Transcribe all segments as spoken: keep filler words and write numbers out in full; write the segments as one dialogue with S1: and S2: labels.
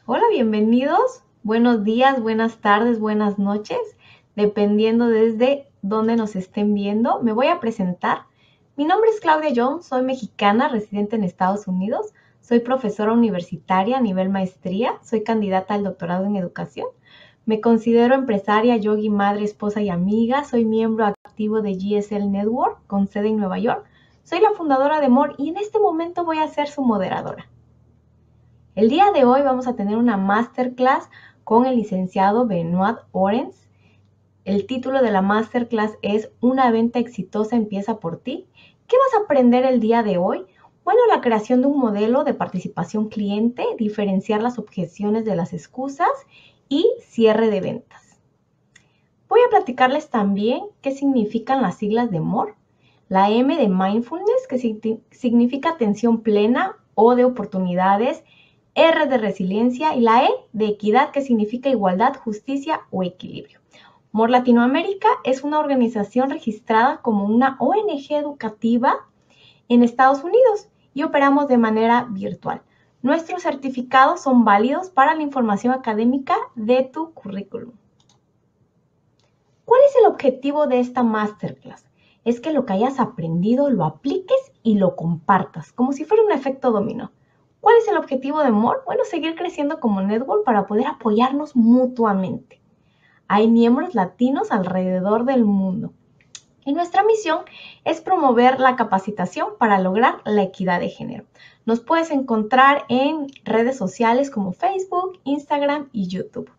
S1: Hola, bienvenidos. Buenos días, buenas tardes, buenas noches, dependiendo desde dónde nos estén viendo. Me voy a presentar. Mi nombre es Claudia Young, soy mexicana, residente en Estados Unidos. Soy profesora universitaria a nivel maestría, soy candidata al doctorado en educación. Me considero empresaria, yogi, madre, esposa y amiga. Soy miembro activo de G S L Network con sede en Nueva York. Soy la fundadora de More y en este momento voy a ser su moderadora. El día de hoy vamos a tener una masterclass con el licenciado Benoit Orenz. El título de la masterclass es Una venta exitosa empieza por ti. ¿Qué vas a aprender el día de hoy? Bueno, la creación de un modelo de participación cliente, diferenciar las objeciones de las excusas y cierre de ventas. Voy a platicarles también qué significan las siglas de More. La M de Mindfulness, que significa atención plena o de oportunidades, R de resiliencia y la E de equidad, que significa igualdad, justicia o equilibrio. More Latinoamérica es una organización registrada como una O N G educativa en Estados Unidos y operamos de manera virtual. Nuestros certificados son válidos para la información académica de tu currículum. ¿Cuál es el objetivo de esta masterclass? Es que lo que hayas aprendido lo apliques y lo compartas, como si fuera un efecto dominó. ¿Cuál es el objetivo de More? Bueno, seguir creciendo como network para poder apoyarnos mutuamente. Hay miembros latinos alrededor del mundo. Y nuestra misión es promover la capacitación para lograr la equidad de género. Nos puedes encontrar en redes sociales como Facebook, Instagram y YouTube.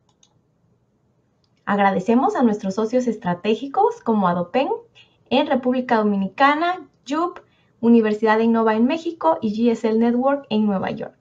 S1: Agradecemos a nuestros socios estratégicos como Adopen en República Dominicana, Yup, Universidad de Innova en México y G S L Network en Nueva York.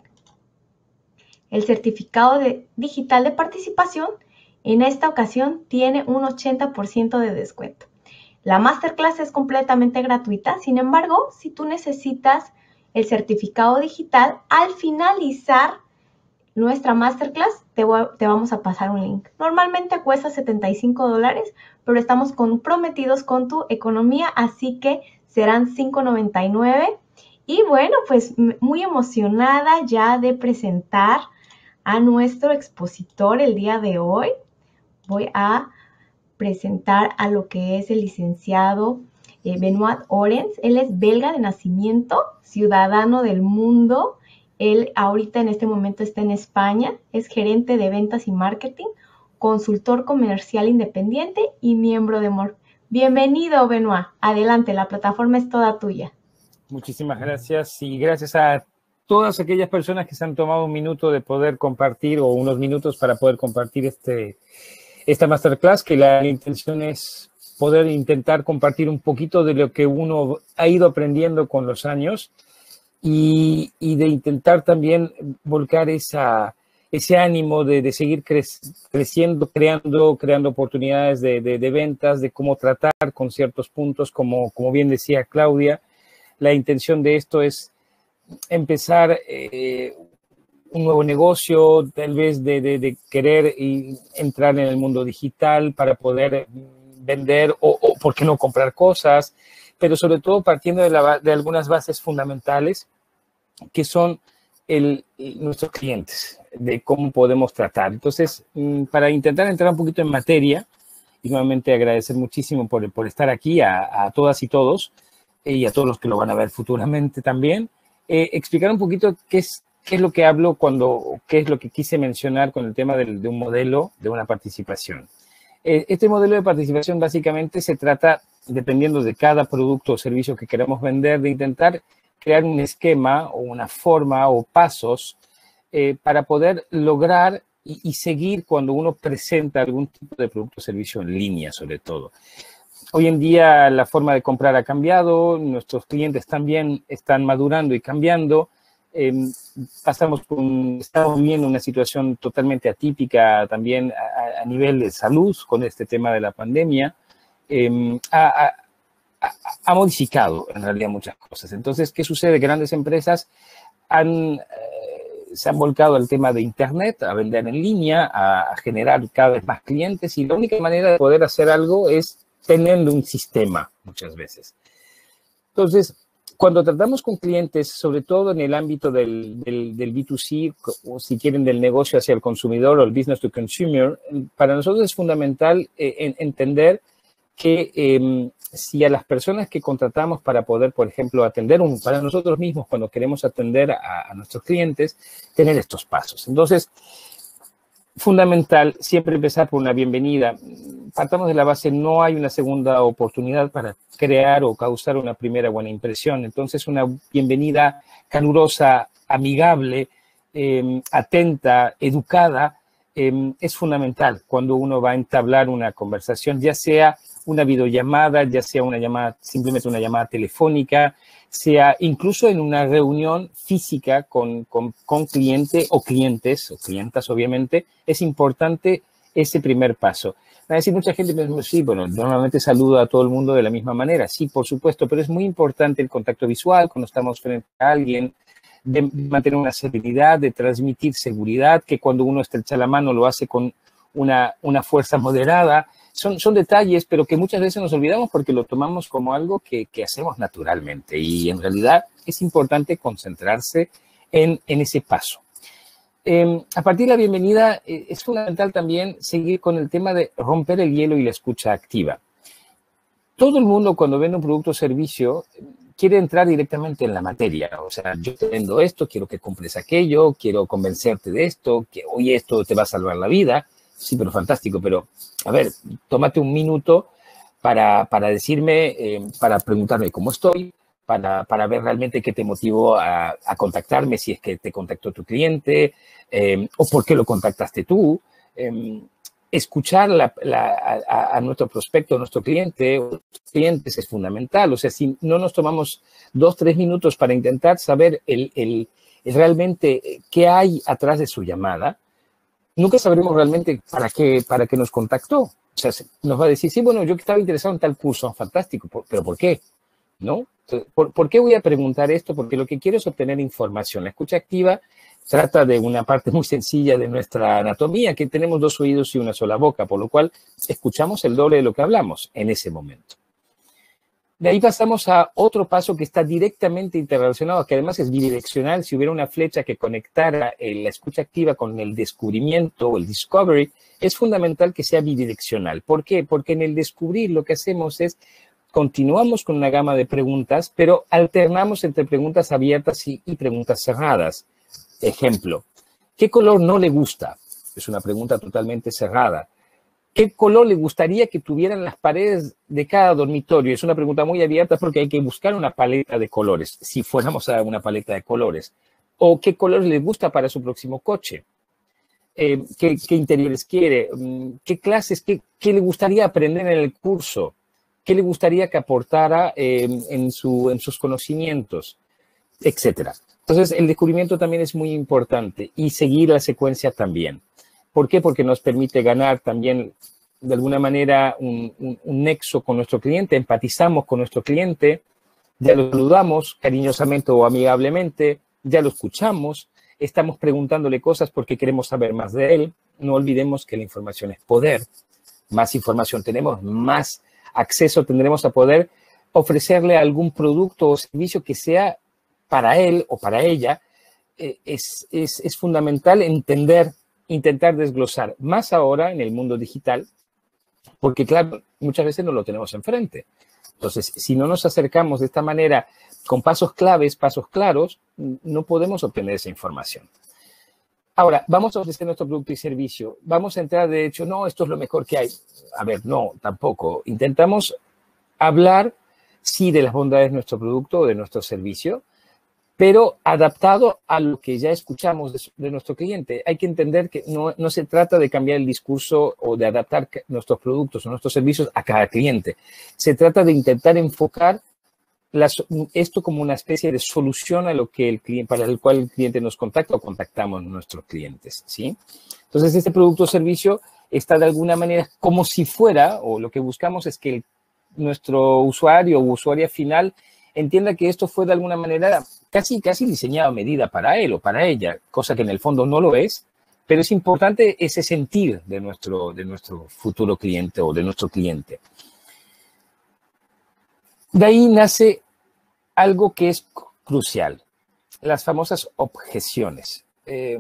S1: El certificado de digital de participación en esta ocasión tiene un ochenta por ciento de descuento. La masterclass es completamente gratuita, sin embargo, si tú necesitas el certificado digital, al finalizar nuestra masterclass te, voy, te vamos a pasar un link. Normalmente cuesta setenta y cinco dólares, pero estamos comprometidos con tu economía, así que serán cinco noventa y nueve. Y bueno, pues muy emocionada ya de presentar a nuestro expositor el día de hoy. Voy a presentar a lo que es el licenciado eh, Benoit Orenz. Él es belga de nacimiento, ciudadano del mundo. Él ahorita en este momento está en España, es gerente de ventas y marketing, consultor comercial independiente y miembro de More. Bienvenido, Benoit. Adelante, la plataforma es toda tuya.
S2: Muchísimas gracias y gracias a todas aquellas personas que se han tomado un minuto de poder compartir o unos minutos para poder compartir este, esta masterclass, que la intención es poder intentar compartir un poquito de lo que uno ha ido aprendiendo con los años y, y de intentar también volcar esa, ese ánimo de, de seguir cre creciendo, creando, creando oportunidades de, de, de ventas, de cómo tratar con ciertos puntos, como, como bien decía Claudia. La intención de esto es empezar eh, un nuevo negocio, tal vez de, de, de querer y entrar en el mundo digital para poder vender o, o, ¿por qué no comprar cosas? Pero sobre todo partiendo de, la, de algunas bases fundamentales que son el, nuestros clientes, de cómo podemos tratar. Entonces, para intentar entrar un poquito en materia, y nuevamente agradecer muchísimo por, por estar aquí a, a todas y todos, y a todos los que lo van a ver futuramente también, eh, explicar un poquito qué es, qué es lo que hablo cuando, qué es lo que quise mencionar con el tema del, de un modelo de una participación. Eh, este modelo de participación básicamente se trata, dependiendo de cada producto o servicio que queramos vender, de intentar crear un esquema o una forma o pasos eh, para poder lograr y, y seguir cuando uno presenta algún tipo de producto o servicio en línea, sobre todo. Hoy en día la forma de comprar ha cambiado, nuestros clientes también están madurando y cambiando. Eh, pasamos por un, estamos viviendo una situación totalmente atípica también a, a nivel de salud con este tema de la pandemia. Eh, ha, ha, ha modificado en realidad muchas cosas. Entonces, ¿qué sucede? Grandes empresas han, eh, se han volcado al tema de Internet, a vender en línea, a, a generar cada vez más clientes, y la única manera de poder hacer algo es teniendo un sistema muchas veces. Entonces, cuando tratamos con clientes, sobre todo en el ámbito del, del, del B dos C, o si quieren del negocio hacia el consumidor o el business to consumer, para nosotros es fundamental eh, en, entender que eh, si a las personas que contratamos para poder, por ejemplo, atender, un, para nosotros mismos cuando queremos atender a, a nuestros clientes, tener estos pasos. Entonces, fundamental siempre empezar por una bienvenida. Partamos de la base, no hay una segunda oportunidad para crear o causar una primera buena impresión. Entonces, una bienvenida calurosa, amigable, eh, atenta, educada, eh, es fundamental cuando uno va a entablar una conversación, ya sea una videollamada, ya sea una llamada, simplemente una llamada telefónica, sea incluso en una reunión física con, con, con cliente o clientes, o clientas obviamente, es importante ese primer paso. Va a decir mucha gente, sí, bueno, normalmente saludo a todo el mundo de la misma manera, sí, por supuesto, pero es muy importante el contacto visual cuando estamos frente a alguien, de mantener una serenidad, de transmitir seguridad, que cuando uno estrecha la mano lo hace con una, una fuerza moderada. Son, son detalles, pero que muchas veces nos olvidamos porque lo tomamos como algo que, que hacemos naturalmente. Y en realidad es importante concentrarse en, en ese paso. Eh, a partir de la bienvenida, eh, es fundamental también seguir con el tema de romper el hielo y la escucha activa. Todo el mundo cuando vende un producto o servicio quiere entrar directamente en la materia. O sea, yo te vendo esto, quiero que compres aquello, quiero convencerte de esto, que hoy esto te va a salvar la vida. Sí, pero fantástico, pero a ver, tómate un minuto para, para decirme, eh, para preguntarme cómo estoy, para, para ver realmente qué te motivó a, a contactarme, si es que te contactó tu cliente, eh, o por qué lo contactaste tú. Eh, escuchar la, la, a, a nuestro prospecto, a nuestro cliente, o clientes es fundamental. O sea, si no nos tomamos dos, tres minutos para intentar saber el, el, el realmente qué hay atrás de su llamada, nunca sabremos realmente para qué, para qué nos contactó. O sea, nos va a decir, sí, bueno, yo estaba interesado en tal curso, fantástico, pero ¿por qué? ¿No? ¿Por, ¿Por qué voy a preguntar esto? Porque lo que quiero es obtener información. La escucha activa trata de una parte muy sencilla de nuestra anatomía, que tenemos dos oídos y una sola boca, por lo cual escuchamos el doble de lo que hablamos en ese momento. De ahí pasamos a otro paso que está directamente interrelacionado, que además es bidireccional. Si hubiera una flecha que conectara la escucha activa con el descubrimiento o el discovery, es fundamental que sea bidireccional. ¿Por qué? Porque en el descubrir lo que hacemos es continuamos con una gama de preguntas, pero alternamos entre preguntas abiertas y, y preguntas cerradas. Ejemplo, ¿qué color no le gusta? Es una pregunta totalmente cerrada. ¿Qué color le gustaría que tuvieran las paredes de cada dormitorio? Es una pregunta muy abierta porque hay que buscar una paleta de colores, si fuéramos a una paleta de colores. ¿O qué color le gusta para su próximo coche? Eh, ¿qué, ¿Qué interiores quiere? ¿Qué clases? Qué, ¿Qué le gustaría aprender en el curso? ¿Qué le gustaría que aportara eh, en, su, en sus conocimientos? Etcétera. Entonces, el descubrimiento también es muy importante y seguir la secuencia también. ¿Por qué? Porque nos permite ganar también, de alguna manera, un, un, un nexo con nuestro cliente, empatizamos con nuestro cliente, ya lo saludamos cariñosamente o amigablemente, ya lo escuchamos, estamos preguntándole cosas porque queremos saber más de él. No olvidemos que la información es poder. Más información tenemos, más acceso tendremos a poder ofrecerle algún producto o servicio que sea para él o para ella. Eh, es, es, es fundamental entender, intentar desglosar, más ahora en el mundo digital, porque claro, muchas veces no lo tenemos enfrente. Entonces, si no nos acercamos de esta manera, con pasos claves, pasos claros, no podemos obtener esa información. Ahora, vamos a ofrecer nuestro producto y servicio. Vamos a entrar, de hecho, no, esto es lo mejor que hay. A ver, no, tampoco. Intentamos hablar, sí, de las bondades de nuestro producto o de nuestro servicio, pero adaptado a lo que ya escuchamos de, de nuestro cliente. Hay que entender que no, no se trata de cambiar el discurso o de adaptar nuestros productos o nuestros servicios a cada cliente. Se trata de intentar enfocar las, esto como una especie de solución a lo que el cliente, para el cual el cliente nos contacta o contactamos a nuestros clientes, ¿sí? Entonces, este producto o servicio está de alguna manera como si fuera, o lo que buscamos es que el, nuestro usuario o usuaria final entienda que esto fue de alguna manera casi, casi diseñado a medida para él o para ella, cosa que en el fondo no lo es, pero es importante ese sentir de nuestro, de nuestro futuro cliente o de nuestro cliente. De ahí nace algo que es crucial, las famosas objeciones. Eh,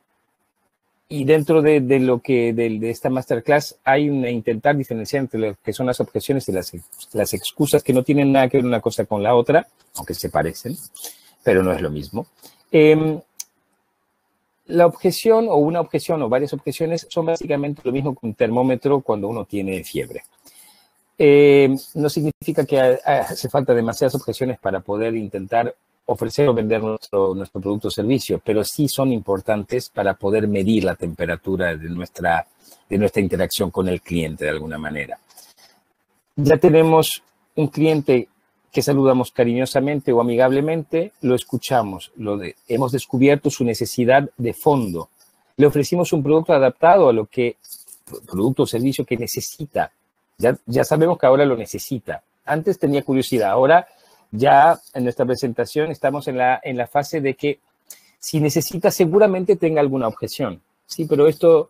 S2: y dentro de, de lo que de, de esta masterclass hay un intentar diferenciar entre lo que son las objeciones y las, las excusas, que no tienen nada que ver una cosa con la otra, aunque se parecen, pero no es lo mismo. Eh, la objeción o una objeción o varias objeciones son básicamente lo mismo que un termómetro cuando uno tiene fiebre. Eh, no significa que hace falta demasiadas objeciones para poder intentar ofrecer o vender nuestro, nuestro producto o servicio, pero sí son importantes para poder medir la temperatura de nuestra, de nuestra interacción con el cliente de alguna manera. Ya tenemos un cliente que saludamos cariñosamente o amigablemente, lo escuchamos, lo de, hemos descubierto su necesidad de fondo, le ofrecimos un producto adaptado a lo que, producto o servicio que necesita. Ya, ya sabemos que ahora lo necesita. Antes tenía curiosidad, ahora ya en nuestra presentación estamos en la, en la fase de que si necesita seguramente tenga alguna objeción. Sí, pero esto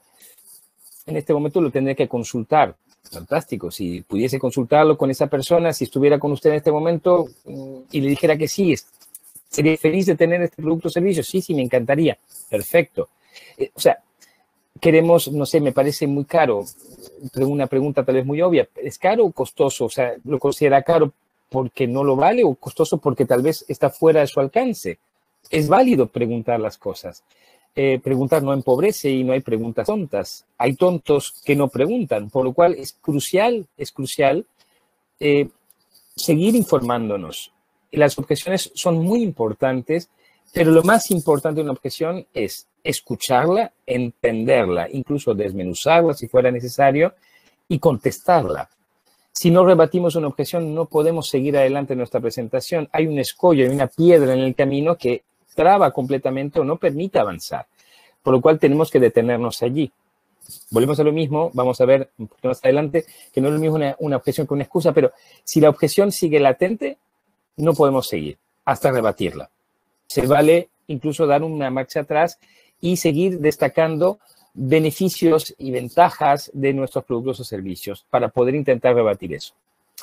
S2: en este momento lo tendré que consultar. Fantástico, si pudiese consultarlo con esa persona, si estuviera con usted en este momento y le dijera que sí, sería feliz de tener este producto o servicio. Sí, sí, me encantaría. Perfecto. Eh, o sea, queremos, no sé, me parece muy caro, una pregunta tal vez muy obvia, ¿es caro o costoso? O sea, ¿lo considera caro porque no lo vale o costoso porque tal vez está fuera de su alcance? Es válido preguntar las cosas. Eh, preguntar no empobrece y no hay preguntas tontas. Hay tontos que no preguntan, por lo cual es crucial, es crucial eh, seguir informándonos. Las objeciones son muy importantes, pero lo más importante de una objeción es escucharla, entenderla, incluso desmenuzarla si fuera necesario y contestarla. Si no rebatimos una objeción, no podemos seguir adelante en nuestra presentación. Hay un escollo, hay una piedra en el camino que traba completamente o no permite avanzar, por lo cual tenemos que detenernos allí. Volvemos a lo mismo, vamos a ver un poquito más adelante que no es lo mismo una, una objeción que una excusa, pero si la objeción sigue latente, no podemos seguir hasta rebatirla. Se vale incluso dar una marcha atrás y seguir destacando beneficios y ventajas de nuestros productos o servicios para poder intentar rebatir eso.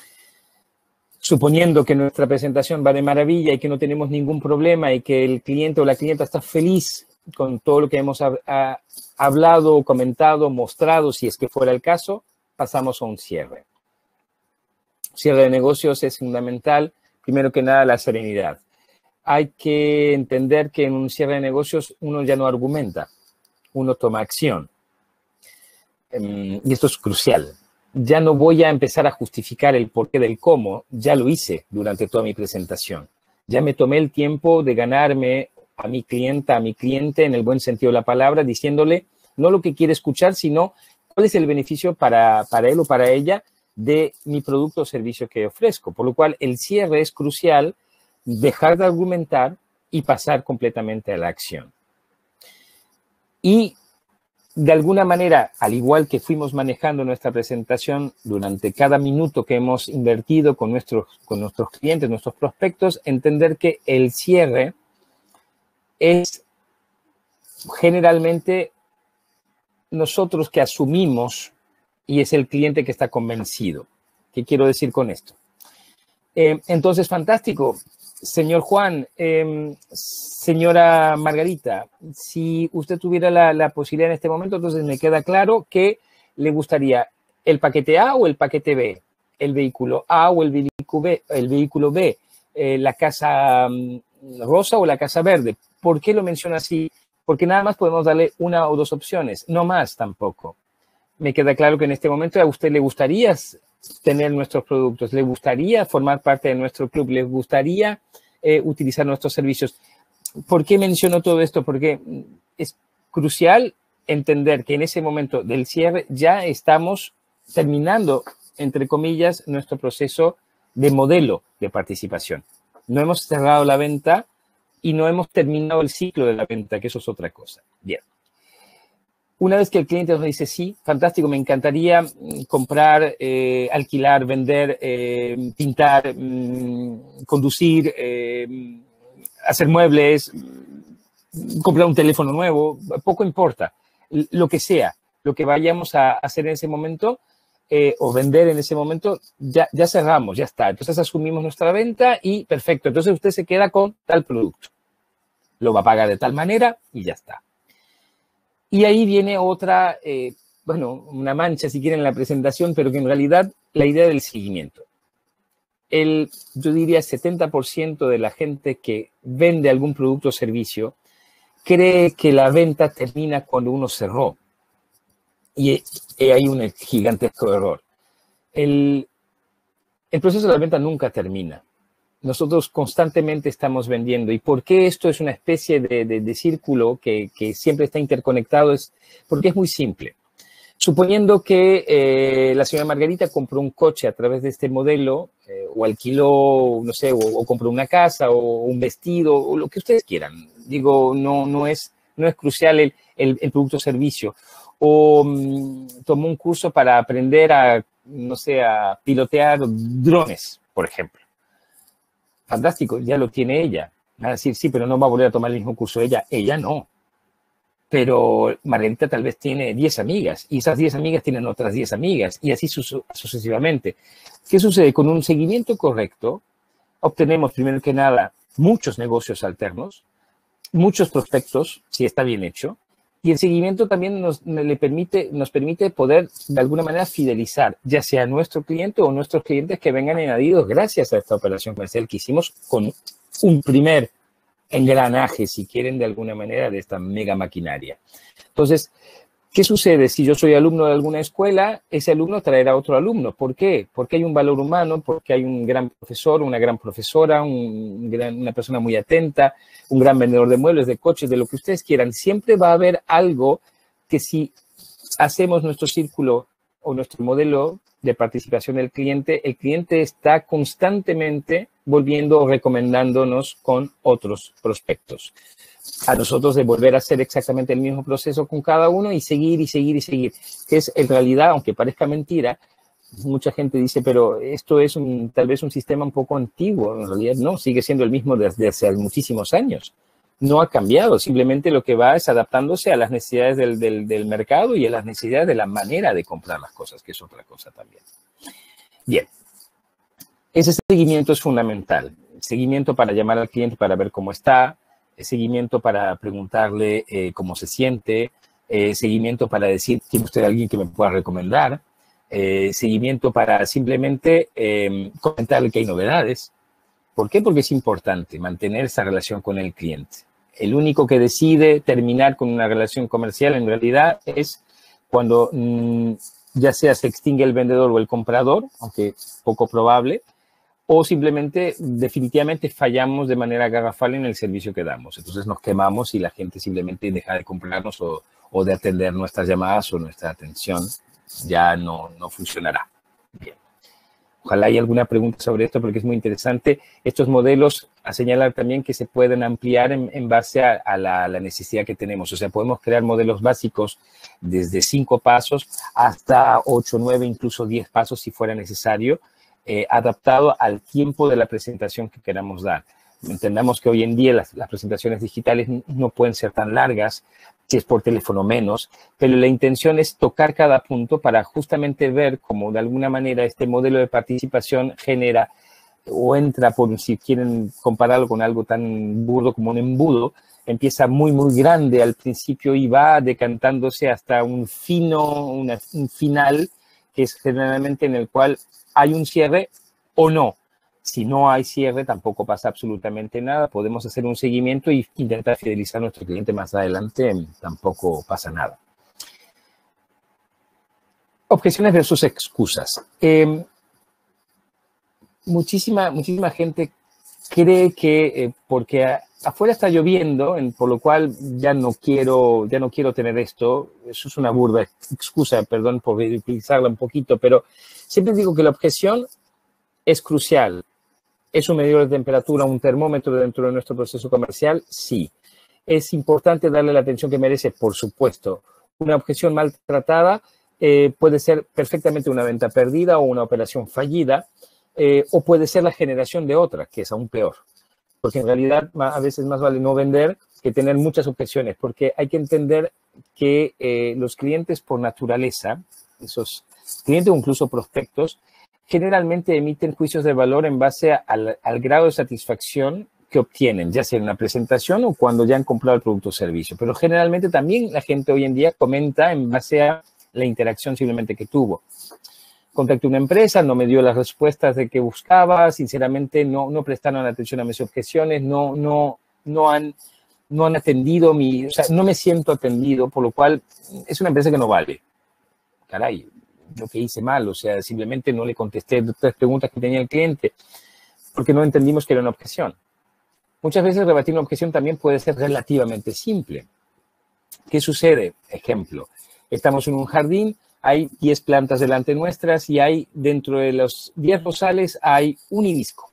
S2: Suponiendo que nuestra presentación va de maravilla y que no tenemos ningún problema y que el cliente o la clienta está feliz con todo lo que hemos ha, ha, hablado, comentado, mostrado, si es que fuera el caso, pasamos a un cierre. Cierre de negocios es fundamental, primero que nada, la serenidad. Hay que entender que en un cierre de negocios uno ya no argumenta, uno toma acción. Y esto es crucial. Ya no voy a empezar a justificar el porqué del cómo, ya lo hice durante toda mi presentación. Ya me tomé el tiempo de ganarme a mi clienta, a mi cliente, en el buen sentido de la palabra, diciéndole no lo que quiere escuchar, sino cuál es el beneficio para, para él o para ella de mi producto o servicio que ofrezco. Por lo cual, el cierre es crucial, dejar de argumentar y pasar completamente a la acción. Y de alguna manera, al igual que fuimos manejando nuestra presentación durante cada minuto que hemos invertido con nuestros, con nuestros clientes, nuestros prospectos, entender que el cierre es generalmente nosotros que asumimos y es el cliente que está convencido. ¿Qué quiero decir con esto? Eh, entonces, fantástico. Señor Juan, eh, señora Margarita, si usted tuviera la, la posibilidad en este momento, entonces me queda claro que le gustaría el paquete A o el paquete B, el vehículo A o el vehículo B, el vehículo B, eh, la casa um, rosa o la casa verde. ¿Por qué lo menciona así? Porque nada más podemos darle una o dos opciones, no más tampoco. Me queda claro que en este momento a usted le gustaría tener nuestros productos, le gustaría formar parte de nuestro club, le gustaría eh, utilizar nuestros servicios. ¿Por qué menciono todo esto? Porque es crucial entender que en ese momento del cierre ya estamos terminando, entre comillas, nuestro proceso de modelo de participación. No hemos cerrado la venta y no hemos terminado el ciclo de la venta, que eso es otra cosa. Bien. Una vez que el cliente nos dice, sí, fantástico, me encantaría comprar, eh, alquilar, vender, eh, pintar, mm, conducir, eh, hacer muebles, comprar un teléfono nuevo, poco importa. Lo que sea, lo que vayamos a hacer en ese momento, eh, o vender en ese momento, ya, ya cerramos, ya está. Entonces asumimos nuestra venta y perfecto. Entonces usted se queda con tal producto. Lo va a pagar de tal manera y ya está. Y ahí viene otra, eh, bueno, una mancha si quieren en la presentación, pero que en realidad la idea del seguimiento. El, yo diría setenta por ciento de la gente que vende algún producto o servicio cree que la venta termina cuando uno cerró. Y hay un gigantesco error. El, el proceso de la venta nunca termina. Nosotros constantemente estamos vendiendo. ¿Y por qué esto es una especie de, de, de círculo que, que siempre está interconectado? Es porque es muy simple. Suponiendo que eh, la señora Margarita compró un coche a través de este modelo, eh, o alquiló, no sé, o, o compró una casa, o un vestido, o lo que ustedes quieran. Digo, no, no, es, no es crucial el, el, el producto o servicio. O um, tomó un curso para aprender a, no sé, a pilotear drones, por ejemplo. Fantástico, ya lo tiene ella. Va a decir, sí, pero no va a volver a tomar el mismo curso ella. Ella no. Pero Margarita tal vez tiene diez amigas y esas diez amigas tienen otras diez amigas y así sucesivamente. ¿Qué sucede? Con un seguimiento correcto, obtenemos primero que nada muchos negocios alternos, muchos prospectos, si está bien hecho, y el seguimiento también nos, le permite, nos permite poder de alguna manera fidelizar, ya sea nuestro cliente o nuestros clientes que vengan añadidos gracias a esta operación comercial que hicimos con un primer engranaje, si quieren, de alguna manera, de esta mega maquinaria. Entonces, ¿qué sucede? Si yo soy alumno de alguna escuela, ese alumno traerá a otro alumno. ¿Por qué? Porque hay un valor humano, porque hay un gran profesor, una gran profesora, un gran, una persona muy atenta, un gran vendedor de muebles, de coches, de lo que ustedes quieran. Siempre va a haber algo que si hacemos nuestro círculo o nuestro modelo de participación del cliente, el cliente está constantemente volviendo o recomendándonos con otros prospectos. A nosotros de volver a hacer exactamente el mismo proceso con cada uno y seguir y seguir y seguir. Que es en realidad, aunque parezca mentira, mucha gente dice, pero esto es un, tal vez un sistema un poco antiguo. En realidad no, sigue siendo el mismo desde hace muchísimos años. No ha cambiado, simplemente lo que va es adaptándose a las necesidades del, del, del mercado y a las necesidades de la manera de comprar las cosas, que es otra cosa también. Bien, ese seguimiento es fundamental. Seguimiento para llamar al cliente para ver cómo está, seguimiento para preguntarle eh, cómo se siente, eh, seguimiento para decir, ¿tiene usted alguien que me pueda recomendar? Eh, seguimiento para simplemente eh, comentarle que hay novedades. ¿Por qué? Porque es importante mantener esa relación con el cliente. El único que decide terminar con una relación comercial en realidad es cuando mmm, ya sea se extingue el vendedor o el comprador, aunque poco probable, o simplemente definitivamente fallamos de manera garrafal en el servicio que damos. Entonces nos quemamos y la gente simplemente deja de comprarnos o, o de atender nuestras llamadas o nuestra atención ya no, no funcionará. Bien. Ojalá haya alguna pregunta sobre esto porque es muy interesante. Estos modelos a señalar también que se pueden ampliar en, en base a, a, la, a la necesidad que tenemos. O sea, podemos crear modelos básicos desde cinco pasos hasta ocho, nueve, incluso diez pasos si fuera necesario, eh, adaptado al tiempo de la presentación que queramos dar. Entendamos que hoy en día las, las presentaciones digitales no pueden ser tan largas, si es por teléfono menos, pero la intención es tocar cada punto para justamente ver cómo de alguna manera este modelo de participación genera o entra, por si quieren compararlo con algo tan burdo como un embudo, empieza muy, muy grande al principio y va decantándose hasta un fino, una, un final, que es generalmente en el cual hay un cierre o no. Si no hay cierre, tampoco pasa absolutamente nada. Podemos hacer un seguimiento e intentar fidelizar a nuestro cliente más adelante. Tampoco pasa nada. Objeciones versus excusas. Eh, muchísima, muchísima gente cree que eh, porque a, afuera está lloviendo, en, por lo cual ya no quiero, ya no quiero tener esto. Eso es una burda excusa, perdón por utilizarla un poquito, pero siempre digo que la objeción es crucial. ¿Es un medidor de temperatura, un termómetro dentro de nuestro proceso comercial? Sí. ¿Es importante darle la atención que merece? Por supuesto. Una objeción maltratada eh, puede ser perfectamente una venta perdida o una operación fallida, eh, o puede ser la generación de otra, que es aún peor. Porque en realidad a veces más vale no vender que tener muchas objeciones, porque hay que entender que eh, los clientes por naturaleza, esos clientes o incluso prospectos, generalmente emiten juicios de valor en base al, al grado de satisfacción que obtienen, ya sea en una presentación o cuando ya han comprado el producto o servicio. Pero generalmente también la gente hoy en día comenta en base a la interacción simplemente que tuvo. Contacté una empresa, no me dio las respuestas de que buscaba, sinceramente no, no prestaron atención a mis objeciones, no, no, no, han, no han atendido mi, o sea, no me siento atendido, por lo cual es una empresa que no vale. Caray, yo que hice mal, o sea, simplemente no le contesté tres preguntas que tenía el cliente porque no entendimos que era una objeción. Muchas veces rebatir una objeción también puede ser relativamente simple. ¿Qué sucede? Ejemplo, estamos en un jardín, hay diez plantas delante nuestras y hay dentro de los diez rosales hay un hibisco.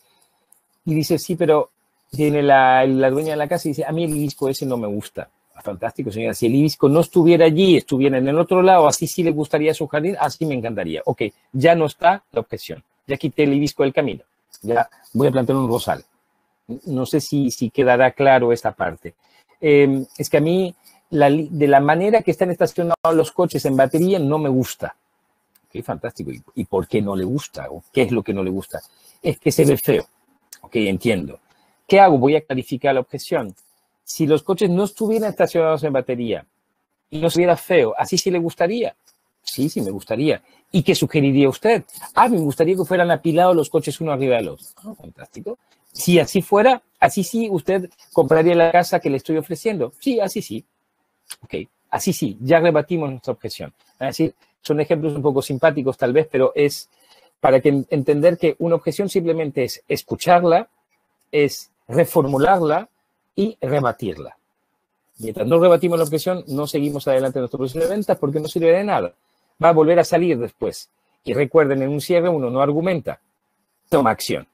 S2: Y dice, sí, pero tiene la, la dueña de la casa y dice, a mí el hibisco ese no me gusta. Fantástico, señora. Si el hibisco no estuviera allí, estuviera en el otro lado, así sí le gustaría su jardín, así me encantaría. Ok, ya no está la objeción. Ya quité el hibisco del camino. Ya voy a plantar un rosal. No sé si, si quedará claro esta parte. Eh, es que a mí, la, de la manera que están estacionados los coches en batería, no me gusta. Ok, fantástico. ¿Y, ¿Y por qué no le gusta? ¿O qué es lo que no le gusta? Es que se ve feo. Ok, entiendo. ¿Qué hago? Voy a clarificar la objeción. Si los coches no estuvieran estacionados en batería y no se viera feo, ¿así sí le gustaría? Sí, sí me gustaría. ¿Y qué sugeriría usted? Ah, me gustaría que fueran apilados los coches uno arriba del otro. Oh, fantástico. Si así fuera, así sí usted compraría la casa que le estoy ofreciendo. Sí, así sí. Ok, así sí, ya rebatimos nuestra objeción. Es decir, son ejemplos un poco simpáticos tal vez, pero es para que entender que una objeción simplemente es escucharla, es reformularla y rebatirla. Mientras no rebatimos la objeción, no seguimos adelante en nuestro proceso de ventas porque no sirve de nada. Va a volver a salir después. Y recuerden, en un cierre uno no argumenta, toma acción.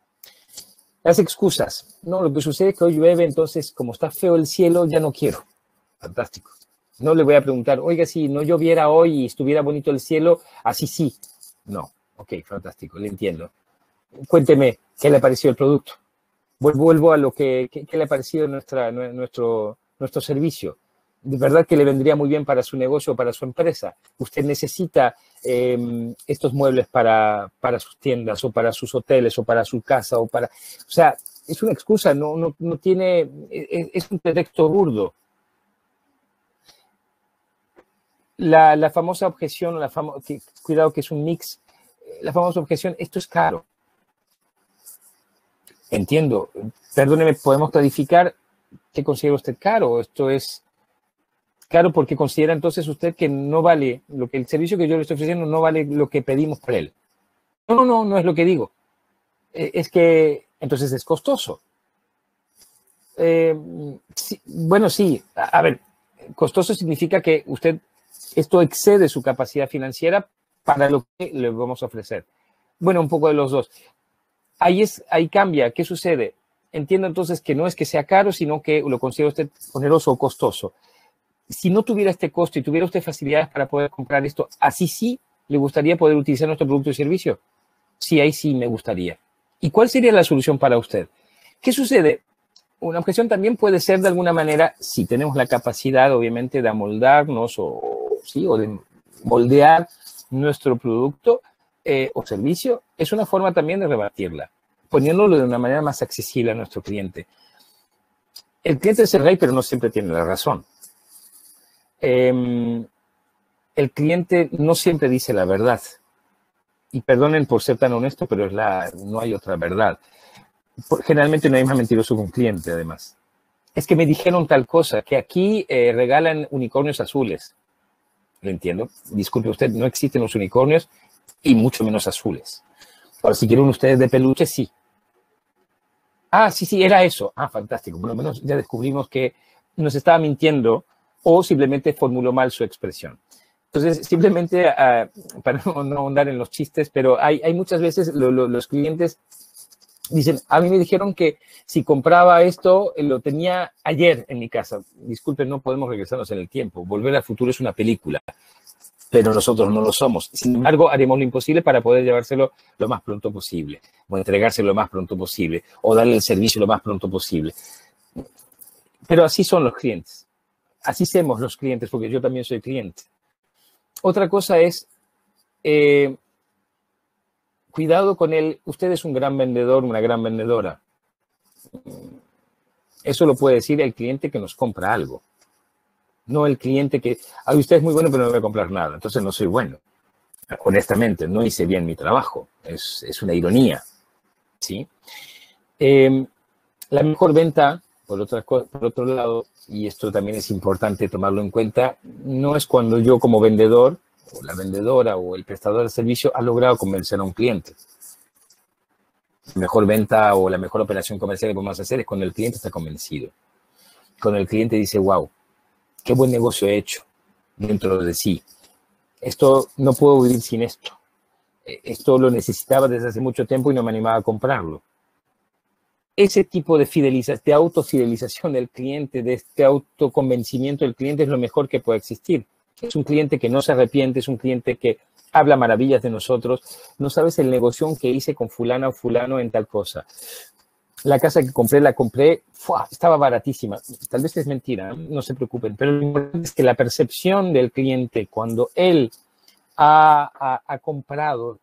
S2: Las excusas. No, lo que sucede es que hoy llueve, entonces como está feo el cielo, ya no quiero. Fantástico. No le voy a preguntar, oiga, si no lloviera hoy y estuviera bonito el cielo, así sí. No. Ok, fantástico, le entiendo. Cuénteme, ¿qué le pareció el producto? Vuelvo a lo que, que, que le ha parecido nuestra, nuestro, nuestro servicio. De verdad que le vendría muy bien para su negocio o para su empresa. Usted necesita eh, estos muebles para, para sus tiendas o para sus hoteles o para su casa o para... O sea, es una excusa, no, no, no tiene... Es, es un pretexto burdo. La, la famosa objeción, la famo, que, cuidado que es un mix, la famosa objeción, esto es caro. Entiendo, perdóneme, ¿podemos clarificar qué considera usted caro? Esto es caro porque considera entonces usted que no vale, lo que el servicio que yo le estoy ofreciendo no vale lo que pedimos por él. No, no, no, no es lo que digo. Es que entonces es costoso. Eh, sí, bueno, sí, a, a ver, costoso significa que usted, esto excede su capacidad financiera para lo que le vamos a ofrecer. Bueno, un poco de los dos. Ahí, es, ahí cambia. ¿Qué sucede? Entiendo entonces que no es que sea caro, sino que lo considera usted oneroso o costoso. Si no tuviera este costo y tuviera usted facilidades para poder comprar esto, ¿así sí le gustaría poder utilizar nuestro producto y servicio? Sí, ahí sí me gustaría. ¿Y cuál sería la solución para usted? ¿Qué sucede? Una objeción también puede ser de alguna manera, si tenemos la capacidad obviamente de amoldarnos o, ¿sí? o de moldear nuestro producto, Eh, o servicio, es una forma también de rebatirla, poniéndolo de una manera más accesible a nuestro cliente. El cliente es el rey, pero no siempre tiene la razón. Eh, el cliente no siempre dice la verdad. Y perdonen por ser tan honesto, pero es la, no hay otra verdad. Generalmente no hay más mentiroso que un cliente, además. Es que me dijeron tal cosa, que aquí eh, regalan unicornios azules. Lo entiendo. Disculpe usted, no existen los unicornios y mucho menos azules. Ahora, si quieren ustedes de peluche, sí. Ah, sí, sí, era eso. Ah, fantástico. Por lo menos ya descubrimos que nos estaba mintiendo o simplemente formuló mal su expresión. Entonces, simplemente, uh, para no, no ahondar en los chistes, pero hay, hay muchas veces lo, lo, los clientes dicen, a mí me dijeron que si compraba esto, lo tenía ayer en mi casa. Disculpen, no podemos regresarnos en el tiempo. Volver al futuro es una película, pero nosotros no lo somos. Sin embargo, haremos lo imposible para poder llevárselo lo más pronto posible, o entregárselo lo más pronto posible, o darle el servicio lo más pronto posible. Pero así son los clientes. Así somos los clientes, porque yo también soy cliente. Otra cosa es eh, cuidado con él. Usted es un gran vendedor, una gran vendedora. Eso lo puede decir el cliente que nos compra algo. No el cliente que, ah, usted es muy bueno, pero no me va a comprar nada. Entonces no soy bueno. Honestamente, no hice bien mi trabajo. Es, es una ironía, ¿sí? Eh, la mejor venta, por, otra, por otro lado, y esto también es importante tomarlo en cuenta, no es cuando yo como vendedor, o la vendedora, o el prestador de servicio ha logrado convencer a un cliente. La mejor venta o la mejor operación comercial que podemos hacer es cuando el cliente está convencido. Cuando el cliente dice, wow, qué buen negocio he hecho dentro de sí. Esto, no puedo vivir sin esto. Esto lo necesitaba desde hace mucho tiempo y no me animaba a comprarlo. Ese tipo de fidelización, de autofidelización del cliente, de este autoconvencimiento del cliente es lo mejor que puede existir. Es un cliente que no se arrepiente, es un cliente que habla maravillas de nosotros. No sabes el negocio que hice con fulana o fulano en tal cosa. La casa que compré, la compré, ¡fua!, estaba baratísima. Tal vez es mentira, no se preocupen. Pero lo importante es que la percepción del cliente cuando él ha, ha, ha comprado,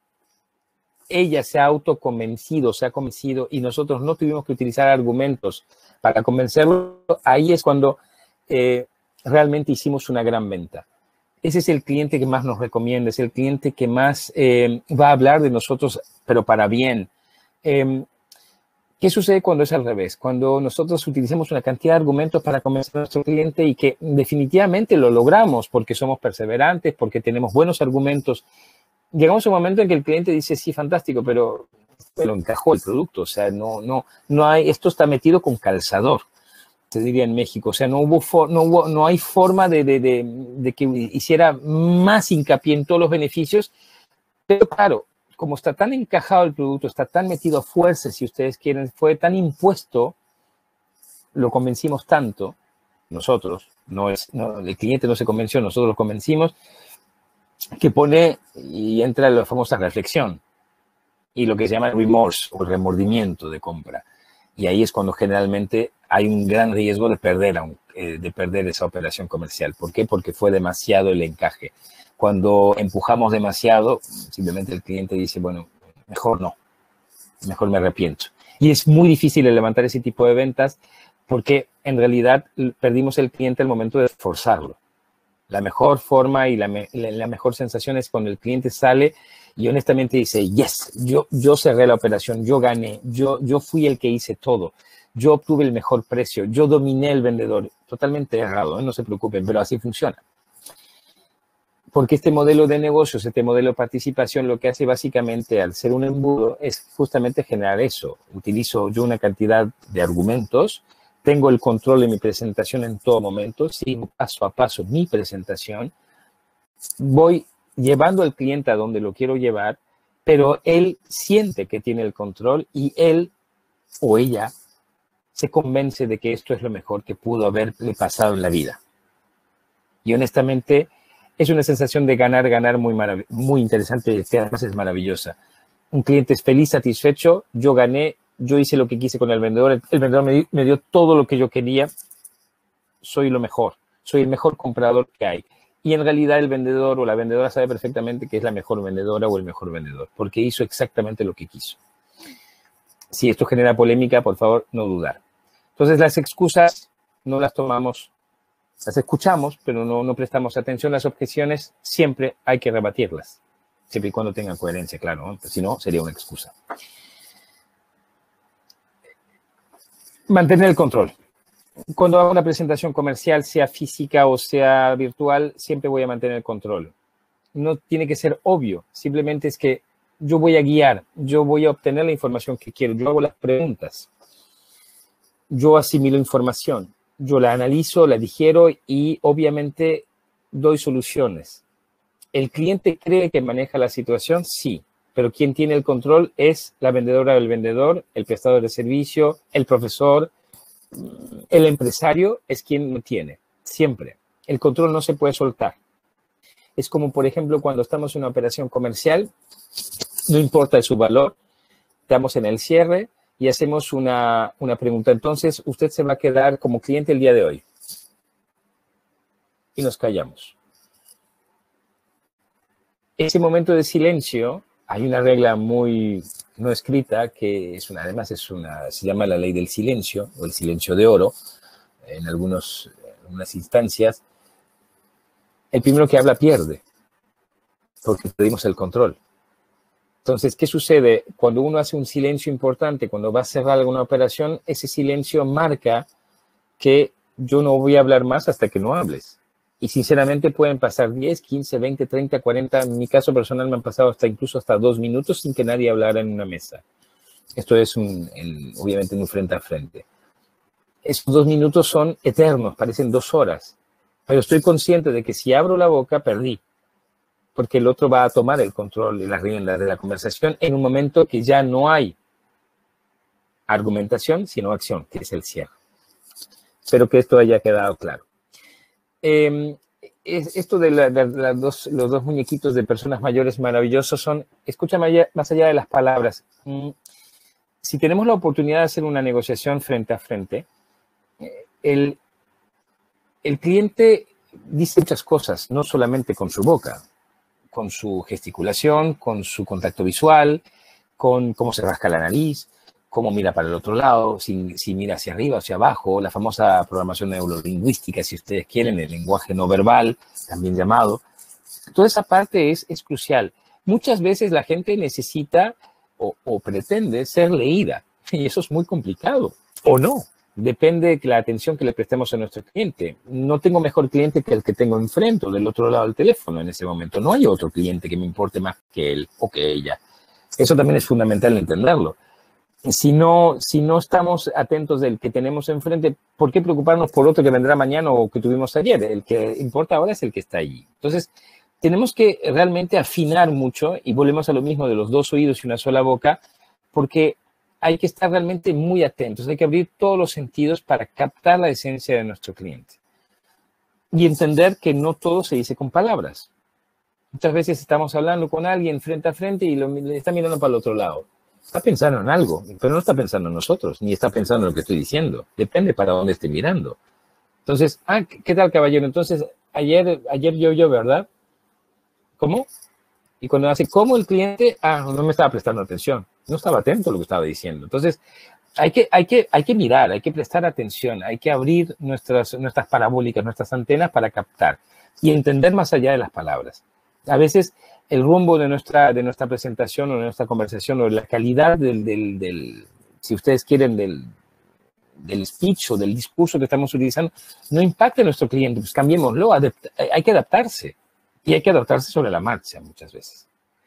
S2: ella se ha autoconvencido, se ha convencido y nosotros no tuvimos que utilizar argumentos para convencerlo, ahí es cuando eh, realmente hicimos una gran venta. Ese es el cliente que más nos recomienda, es el cliente que más eh, va a hablar de nosotros, pero para bien. Eh, ¿Qué sucede cuando es al revés? Cuando nosotros utilizamos una cantidad de argumentos para convencer a nuestro cliente y que definitivamente lo logramos porque somos perseverantes, porque tenemos buenos argumentos. Llegamos a un momento en que el cliente dice, sí, fantástico, pero lo encajó el producto. O sea, no, no, no hay, esto está metido con calzador, se diría en México. O sea, no hubo, for, no hubo, no hay forma de, de, de, de que hiciera más hincapié en todos los beneficios. Pero claro, como está tan encajado el producto, está tan metido a fuerza, si ustedes quieren, fue tan impuesto, lo convencimos tanto, nosotros, no es, no, el cliente no se convenció, nosotros lo convencimos, que pone y entra la famosa reflexión y lo que se llama el remorse o el remordimiento de compra. Y ahí es cuando generalmente hay un gran riesgo de perder, a un, eh, de perder esa operación comercial. ¿Por qué? Porque fue demasiado el encaje. Cuando empujamos demasiado, simplemente el cliente dice, bueno, mejor no, mejor me arrepiento. Y es muy difícil levantar ese tipo de ventas porque en realidad perdimos el cliente al momento de forzarlo. La mejor forma y la, me, la, la mejor sensación es cuando el cliente sale y honestamente dice, yes, yo, yo cerré la operación, yo gané, yo, yo fui el que hice todo, yo obtuve el mejor precio, yo dominé el vendedor. Totalmente errado, ¿eh? No se preocupen, pero así funciona. Porque este modelo de negocios, este modelo de participación, lo que hace básicamente al ser un embudo es justamente generar eso. Utilizo yo una cantidad de argumentos, tengo el control de mi presentación en todo momento, sigo paso a paso mi presentación, voy llevando al cliente a donde lo quiero llevar, pero él siente que tiene el control y él o ella se convence de que esto es lo mejor que pudo haberle pasado en la vida. Y honestamente, es una sensación de ganar, ganar muy, muy interesante, que además es maravillosa. Un cliente es feliz, satisfecho, yo gané, yo hice lo que quise con el vendedor, el, el vendedor me, me dio todo lo que yo quería, soy lo mejor, soy el mejor comprador que hay. Y en realidad el vendedor o la vendedora sabe perfectamente que es la mejor vendedora o el mejor vendedor, porque hizo exactamente lo que quiso. Si esto genera polémica, por favor, no dudar. Entonces, las excusas no las tomamos, las escuchamos, pero no, no prestamos atención. Las objeciones siempre hay que rebatirlas, siempre y cuando tengan coherencia, claro, ¿no? Si no, sería una excusa. Mantener el control. Cuando hago una presentación comercial, sea física o sea virtual, siempre voy a mantener el control. No tiene que ser obvio, simplemente es que yo voy a guiar, yo voy a obtener la información que quiero, yo hago las preguntas, yo asimilo información, yo la analizo, la digiero y obviamente doy soluciones. ¿El cliente cree que maneja la situación? Sí, pero quien tiene el control es la vendedora o el vendedor, el prestador de servicio, el profesor. El empresario es quien lo tiene, siempre. El control no se puede soltar. Es como, por ejemplo, cuando estamos en una operación comercial, no importa su valor, estamos en el cierre y hacemos una, una pregunta. Entonces, usted se va a quedar como cliente el día de hoy. Y nos callamos. ese momento de silencio, hay una regla muy no escrita que es una, además es una, se llama la ley del silencio o el silencio de oro en algunos, en algunas instancias. El primero que habla pierde, porque perdimos el control. Entonces, ¿qué sucede? Cuando uno hace un silencio importante, cuando va a cerrar alguna operación, ese silencio marca que yo no voy a hablar más hasta que no hables. Y sinceramente pueden pasar diez, quince, veinte, treinta, cuarenta, en mi caso personal me han pasado hasta incluso hasta dos minutos sin que nadie hablara en una mesa. Esto es un, en, obviamente en un frente a frente. Esos dos minutos son eternos, parecen dos horas. Pero estoy consciente de que si abro la boca, perdí. Porque el otro va a tomar el control y la rienda de la conversación en un momento que ya no hay argumentación, sino acción, que es el cierre. Espero que esto haya quedado claro. Eh, es, esto de, la, de la dos, los dos muñequitos de personas mayores maravillosos son, escucha más allá de las palabras. Si tenemos la oportunidad de hacer una negociación frente a frente, el, el cliente dice muchas cosas, no solamente con su boca, con su gesticulación, con su contacto visual, con cómo se rasca la nariz, cómo mira para el otro lado, si, si mira hacia arriba o hacia abajo, la famosa programación neurolingüística, si ustedes quieren, el lenguaje no verbal, también llamado. Toda esa parte es, es crucial. Muchas veces la gente necesita o, o pretende ser leída, y eso es muy complicado, o no. Depende de la atención que le prestemos a nuestro cliente. No tengo mejor cliente que el que tengo enfrente o del otro lado del teléfono en ese momento. No hay otro cliente que me importe más que él o que ella. Eso también es fundamental entenderlo. Si no, si no estamos atentos del que tenemos enfrente, ¿por qué preocuparnos por otro que vendrá mañana o que tuvimos ayer? El que importa ahora es el que está allí. Entonces, tenemos que realmente afinar mucho y volvemos a lo mismo de los dos oídos y una sola boca, porque hay que estar realmente muy atentos, hay que abrir todos los sentidos para captar la esencia de nuestro cliente. Y entender que no todo se dice con palabras. Muchas veces estamos hablando con alguien frente a frente y lo, le está mirando para el otro lado. Está pensando en algo, pero no está pensando en nosotros, ni está pensando en lo que estoy diciendo. Depende para dónde esté mirando. Entonces, ah, ¿qué tal, caballero? Entonces, ayer, ayer yo, yo, ¿verdad? ¿Cómo? Y cuando hace, ¿cómo el cliente? Ah, no me estaba prestando atención. No estaba atento a lo que estaba diciendo. Entonces, hay que, hay que, hay que mirar, hay que prestar atención, hay que abrir nuestras, nuestras parabólicas, nuestras antenas para captar y entender más allá de las palabras. A veces el rumbo de nuestra, de nuestra presentación o de nuestra conversación o la calidad del, del, del si ustedes quieren, del, del speech o del discurso que estamos utilizando, no impacta a nuestro cliente. Pues cambiémoslo, adapt, hay que adaptarse y hay que adaptarse sobre la marcha muchas veces.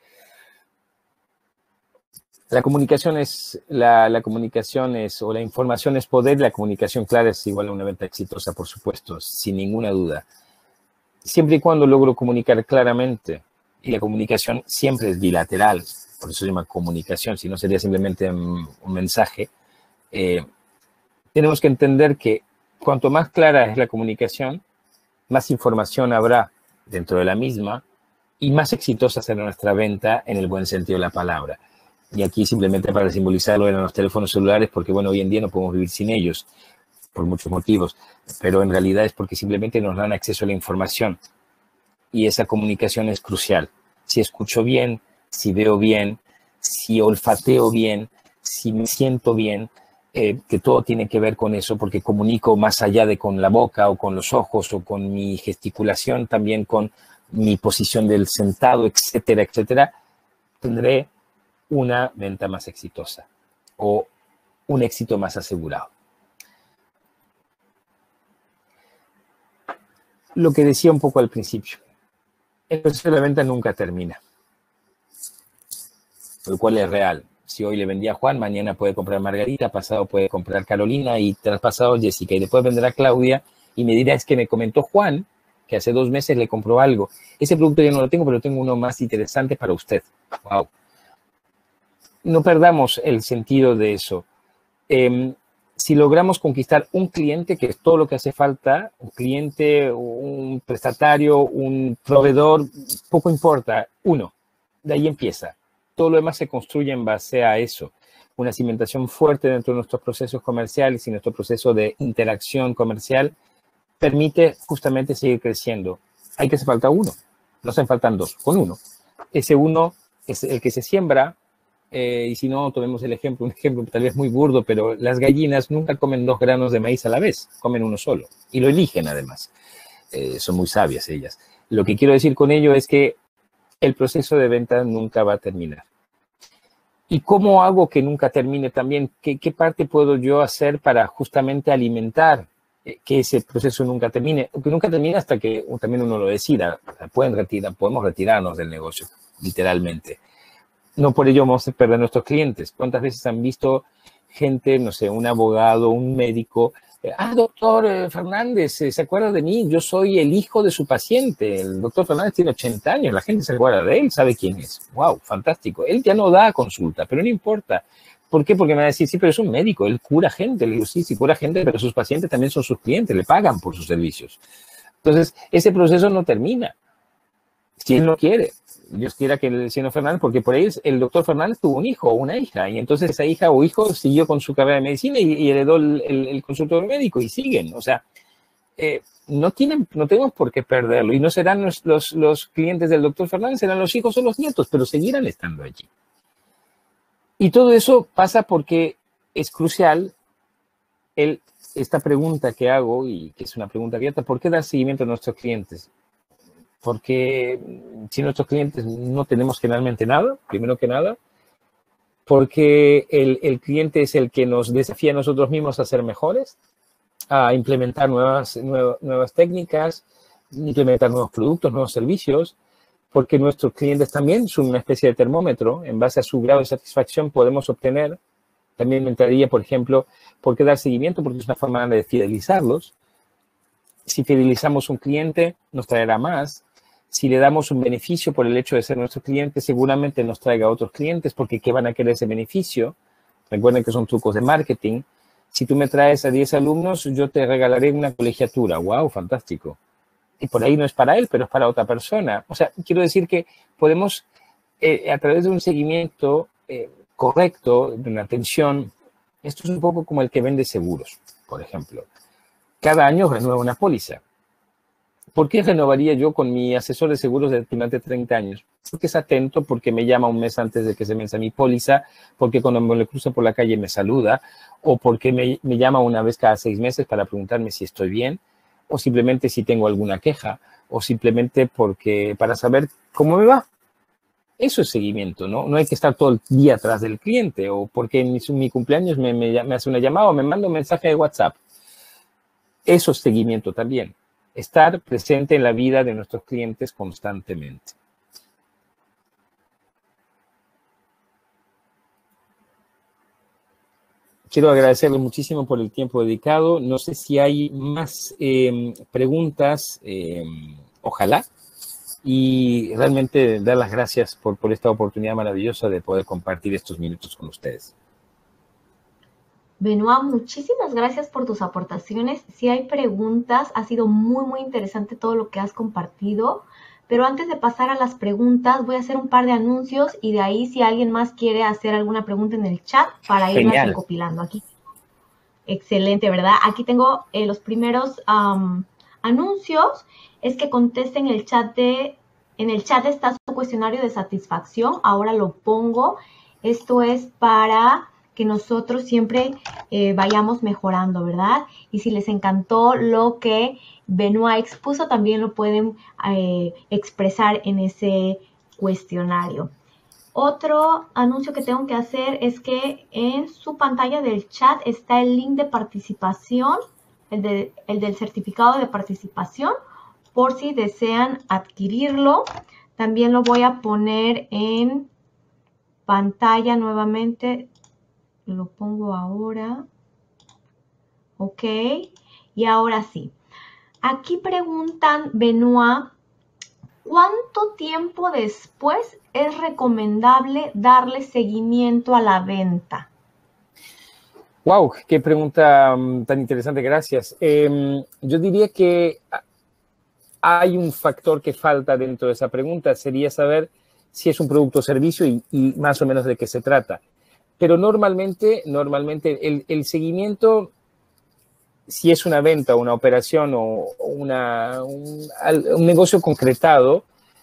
S2: La comunicación es, la, la comunicación es, o la información es poder, la comunicación clara es igual a una venta exitosa, por supuesto, sin ninguna duda. Siempre y cuando logro comunicar claramente, y la comunicación siempre es bilateral, por eso se llama comunicación, si no sería simplemente un, un mensaje, eh, tenemos que entender que cuanto más clara es la comunicación, más información habrá dentro de la misma y más exitosa será nuestra venta en el buen sentido de la palabra. Y aquí simplemente para simbolizarlo eran los teléfonos celulares, porque bueno, hoy en día no podemos vivir sin ellos, por muchos motivos, pero en realidad es porque simplemente nos dan acceso a la información. Y esa comunicación es crucial. Si escucho bien, si veo bien, si olfateo bien, si me siento bien, eh, que todo tiene que ver con eso, porque comunico más allá de con la boca o con los ojos o con mi gesticulación, también con mi posición del sentado, etcétera, etcétera, tendré una venta más exitosa o un éxito más asegurado. Lo que decía un poco al principio, el proceso de la venta nunca termina, lo cual es real. Si hoy le vendí a Juan, mañana puede comprar Margarita, pasado puede comprar Carolina y traspasado Jessica, y después vendrá Claudia y me dirá, es que me comentó Juan que hace dos meses le compró algo. Ese producto yo no lo tengo, pero tengo uno más interesante para usted. Wow. No perdamos el sentido de eso. Eh, si logramos conquistar un cliente, que es todo lo que hace falta, un cliente, un prestatario, un proveedor, poco importa, uno, de ahí empieza. Todo lo demás se construye en base a eso. Una cimentación fuerte dentro de nuestros procesos comerciales y nuestro proceso de interacción comercial permite justamente seguir creciendo. Hay que hacer falta uno, no hacen faltan dos, con uno. ese uno es el que se siembra. Eh, y si no, tomemos el ejemplo, un ejemplo tal vez muy burdo, pero las gallinas nunca comen dos granos de maíz a la vez, comen uno solo y lo eligen además. Eh, son muy sabias ellas. Lo que quiero decir con ello es que el proceso de venta nunca va a terminar. ¿Y cómo hago que nunca termine también? ¿Qué, qué parte puedo yo hacer para justamente alimentar eh, que ese proceso nunca termine? Que nunca termine hasta que también uno lo decida. Pueden retirar, podemos retirarnos del negocio, literalmente. No por ello vamos a perder nuestros clientes. ¿Cuántas veces han visto gente, no sé, un abogado, un médico? Eh, ah, doctor eh, Fernández, eh, ¿se acuerda de mí? Yo soy el hijo de su paciente. El doctor Fernández tiene ochenta años, la gente se acuerda de él, sabe quién es. ¡Wow! Fantástico. Él ya no da consulta, pero no importa. ¿Por qué? Porque me va a decir, sí, pero es un médico, él cura gente. Le digo, sí, sí, cura gente, pero sus pacientes también son sus clientes, le pagan por sus servicios. Entonces, ese proceso no termina. Si él no quiere. Dios quiera que el señor Fernández, porque por ahí el doctor Fernández tuvo un hijo o una hija, y entonces esa hija o hijo siguió con su carrera de medicina y, y heredó el, el, el consultorio médico y siguen. O sea, eh, no, tienen, no tenemos por qué perderlo. Y no serán los, los, los clientes del doctor Fernández, serán los hijos o los nietos, pero seguirán estando allí. Y todo eso pasa porque es crucial el, esta pregunta que hago, y que es una pregunta abierta, ¿por qué dar seguimiento a nuestros clientes? Porque si nuestros clientes no tenemos generalmente nada, primero que nada, porque el, el cliente es el que nos desafía a nosotros mismos a ser mejores, a implementar nuevas, nuevas, nuevas técnicas, implementar nuevos productos, nuevos servicios, porque nuestros clientes también son una especie de termómetro. En base a su grado de satisfacción podemos obtener, también me entraría, por ejemplo, por qué dar seguimiento, porque es una forma de fidelizarlos. Si fidelizamos un cliente, nos traerá más. Si le damos un beneficio por el hecho de ser nuestro cliente, seguramente nos traiga otros clientes, porque ¿qué van a querer ese beneficio? Recuerden que son trucos de marketing. Si tú me traes a diez alumnos, yo te regalaré una colegiatura. ¡Wow! Fantástico. Y por ahí no es para él, pero es para otra persona. O sea, quiero decir que podemos, eh, a través de un seguimiento eh, correcto, de una atención, esto es un poco como el que vende seguros, por ejemplo. Cada año renueva una póliza. ¿Por qué renovaría yo con mi asesor de seguros durante treinta años? Porque es atento, porque me llama un mes antes de que se vence mi póliza, porque cuando me lo cruzo por la calle me saluda, o porque me, me llama una vez cada seis meses para preguntarme si estoy bien, o simplemente si tengo alguna queja, o simplemente porque para saber cómo me va. Eso es seguimiento, ¿no? No hay que estar todo el día atrás del cliente, o porque en mi, mi cumpleaños me, me, me hace una llamada o me manda un mensaje de WhatsApp. Eso es seguimiento también. Estar presente en la vida de nuestros clientes constantemente. Quiero agradecerle muchísimo por el tiempo dedicado. No sé si hay más eh, preguntas, eh, ojalá. Y realmente dar las gracias por, por esta oportunidad maravillosa de poder compartir estos minutos con ustedes.
S1: Benoit, muchísimas gracias por tus aportaciones. Si hay preguntas, ha sido muy, muy interesante todo lo que has compartido. Pero antes de pasar a las preguntas, voy a hacer un par de anuncios y de ahí si alguien más quiere hacer alguna pregunta en el chat para irlas recopilando aquí. Excelente, ¿verdad? Aquí tengo eh, los primeros um, anuncios. Es que contesten el chat de, en el chat está su cuestionario de satisfacción. Ahora lo pongo. Esto es para que nosotros siempre eh, vayamos mejorando, ¿verdad? Y si les encantó lo que Benoit expuso, también lo pueden eh, expresar en ese cuestionario. Otro anuncio que tengo que hacer es que en su pantalla del chat está el link de participación, el, de, el del certificado de participación, por si desean adquirirlo. También lo voy a poner en pantalla nuevamente. Lo pongo ahora. Ok. Y ahora sí. Aquí preguntan, Benoit, ¿cuánto tiempo después es recomendable darle seguimiento a la venta?
S2: Wow, qué pregunta um, tan interesante, gracias. Eh, yo diría que hay un factor que falta dentro de esa pregunta, sería saber si es un producto o servicio y, y más o menos de qué se trata. Pero normalmente, normalmente el, el seguimiento, si es una venta, una operación o una, un, un negocio concretado,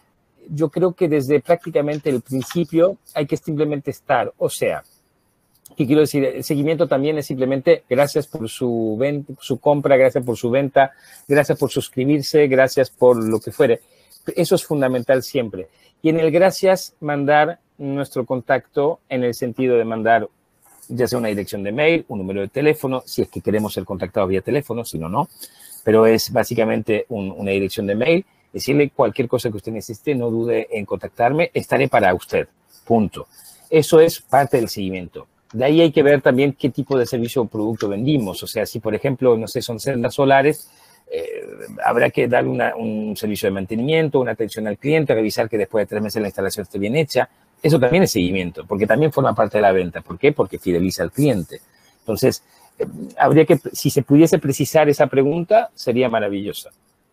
S2: yo creo que desde prácticamente el principio hay que simplemente estar. O sea, ¿qué quiero decir? El seguimiento también es simplemente gracias por su, venta, su compra, gracias por su venta, gracias por suscribirse, gracias por lo que fuere. Eso es fundamental siempre. Y en el gracias, mandar nuestro contacto en el sentido de mandar ya sea una dirección de mail, un número de teléfono, si es que queremos ser contactados vía teléfono, si no, no. Pero es básicamente un, una dirección de mail. Decirle cualquier cosa que usted necesite, no dude en contactarme, estaré para usted, punto. Eso es parte del seguimiento. De ahí hay que ver también qué tipo de servicio o producto vendimos. O sea, si por ejemplo, no sé, son celdas solares, eh, habrá que dar una, un servicio de mantenimiento, una atención al cliente, revisar que después de tres meses la instalación esté bien hecha. Eso también es seguimiento, porque también forma parte de la venta. ¿Por qué? Porque fideliza al cliente. Entonces, eh, habría que, si se pudiese precisar esa pregunta, sería maravillosa.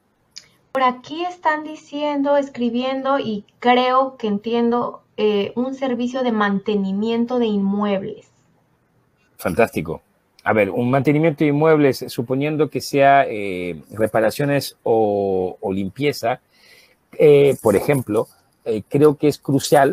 S1: Por aquí están diciendo, escribiendo, y creo que entiendo, eh, un servicio de mantenimiento de inmuebles.
S2: Fantástico. A ver, un mantenimiento de inmuebles, suponiendo que sea eh, reparaciones o, o limpieza, eh, por ejemplo, eh, creo que es crucial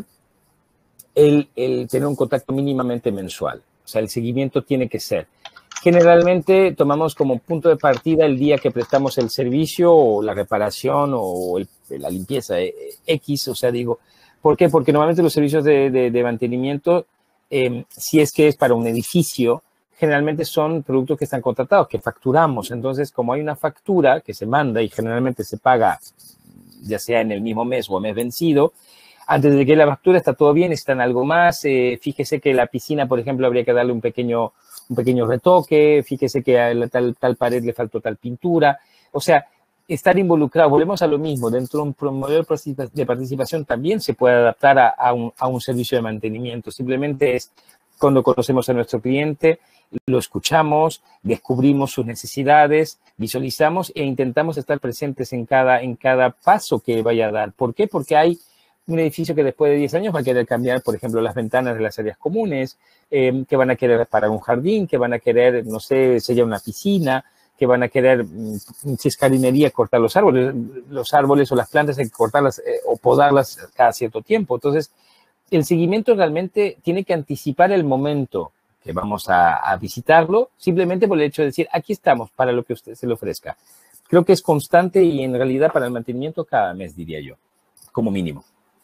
S2: el, el tener un contacto mínimamente mensual. O sea, el seguimiento tiene que ser. Generalmente tomamos como punto de partida el día que prestamos el servicio o la reparación o el, la limpieza eh, X, o sea, digo, ¿por qué? Porque normalmente los servicios de, de, de mantenimiento, eh, si es que es para un edificio, generalmente son productos que están contratados, que facturamos. Entonces, como hay una factura que se manda y generalmente se paga ya sea en el mismo mes o mes vencido, antes de que la factura está todo bien, está en algo más. Eh, fíjese que la piscina, por ejemplo, habría que darle un pequeño, un pequeño retoque. Fíjese que a la tal, tal pared le faltó tal pintura. O sea, estar involucrado. Volvemos a lo mismo. Dentro de un modelo de participación también se puede adaptar a, a, un, a un servicio de mantenimiento. Simplemente es cuando conocemos a nuestro cliente, lo escuchamos, descubrimos sus necesidades, visualizamos e intentamos estar presentes en cada, en cada paso que vaya a dar. ¿Por qué? Porque hay un edificio que después de diez años va a querer cambiar, por ejemplo, las ventanas de las áreas comunes, eh, que van a querer reparar un jardín, que van a querer, no sé, sellar una piscina, que van a querer, si es jardinería, cortar los árboles, los árboles o las plantas hay que cortarlas eh, o podarlas cada cierto tiempo. Entonces, el seguimiento realmente tiene que anticipar el momento que vamos a, a visitarlo, simplemente por el hecho de decir, aquí estamos para lo que usted se le ofrezca. Creo que es constante y en realidad para el mantenimiento cada mes, diría yo, como mínimo.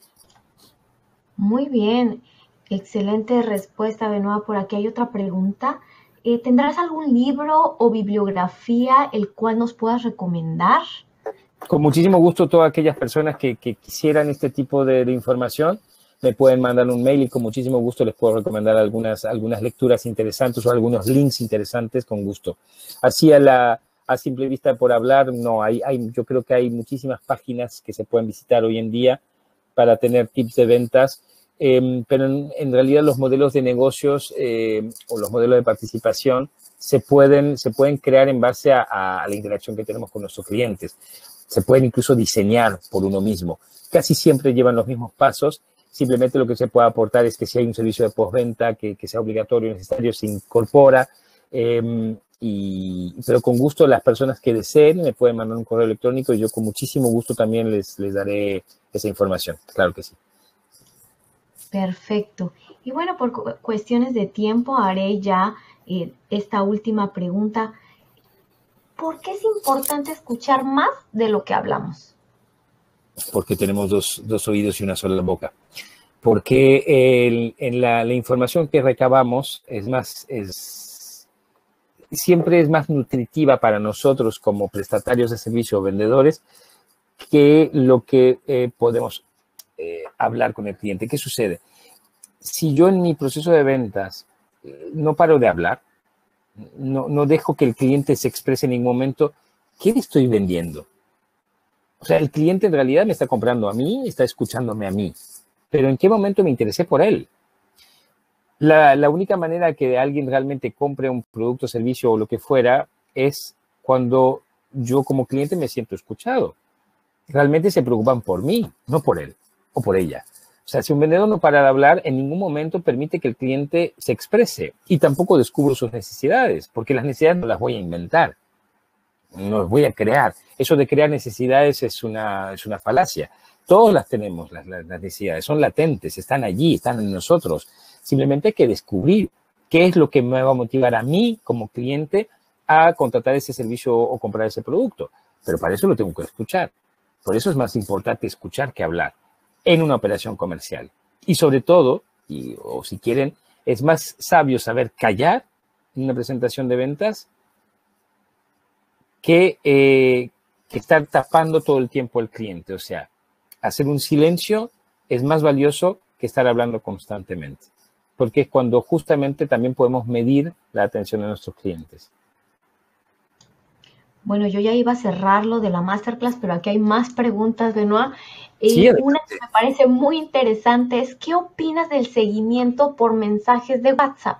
S1: Muy bien, excelente respuesta, Benoit. Por aquí hay otra pregunta. Eh, ¿Tendrás algún libro o bibliografía el cual nos puedas recomendar?
S2: Con muchísimo gusto, todas aquellas personas que, que quisieran este tipo de, de información, me pueden mandar un mail y con muchísimo gusto les puedo recomendar algunas, algunas lecturas interesantes o algunos links interesantes con gusto. Así a, la, a simple vista por hablar, no, hay, hay, yo creo que hay muchísimas páginas que se pueden visitar hoy en día para tener tips de ventas, eh, pero en, en realidad los modelos de negocios eh, o los modelos de participación se pueden, se pueden crear en base a, a la interacción que tenemos con nuestros clientes. Se pueden incluso diseñar por uno mismo. Casi siempre llevan los mismos pasos. Simplemente lo que se puede aportar es que si hay un servicio de postventa que, que sea obligatorio y necesario, se incorpora. Eh, y, pero con gusto las personas que deseen me pueden mandar un correo electrónico y yo con muchísimo gusto también les, les daré esa información. Claro que sí.
S1: Perfecto. Y bueno, por cu cuestiones de tiempo haré ya eh, esta última pregunta. ¿Por qué es importante escuchar más de lo que hablamos?
S2: Porque tenemos dos, dos oídos y una sola boca. Porque el, en la, la información que recabamos es más, es, siempre es más nutritiva para nosotros como prestatarios de servicio o vendedores que lo que eh, podemos eh, hablar con el cliente. ¿Qué sucede? Si yo en mi proceso de ventas eh, no paro de hablar, no, no dejo que el cliente se exprese en ningún momento, ¿qué le estoy vendiendo? O sea, el cliente en realidad me está comprando a mí, está escuchándome a mí. Pero ¿en qué momento me interesé por él? La, la única manera que alguien realmente compre un producto, servicio o lo que fuera es cuando yo como cliente me siento escuchado. Realmente se preocupan por mí, no por él o por ella. O sea, si un vendedor no para de hablar, en ningún momento permite que el cliente se exprese y tampoco descubro sus necesidades, porque las necesidades no las voy a inventar. no voy a crear. Eso de crear necesidades es una, es una falacia. Todos las tenemos, las, las necesidades, son latentes, están allí, están en nosotros. Simplemente hay que descubrir qué es lo que me va a motivar a mí como cliente a contratar ese servicio o comprar ese producto. Pero para eso lo tengo que escuchar. Por eso es más importante escuchar que hablar en una operación comercial. Y sobre todo, y, o si quieren, es más sabio saber callar en una presentación de ventas que, eh, que estar tapando todo el tiempo al cliente. O sea, hacer un silencio es más valioso que estar hablando constantemente, porque es cuando justamente también podemos medir la atención de nuestros clientes.
S1: Bueno, yo ya iba a cerrar lo de la masterclass, pero aquí hay más preguntas, Benoit. Y
S2: Sí,
S1: una que me parece muy interesante es, ¿qué opinas del seguimiento por mensajes de WhatsApp?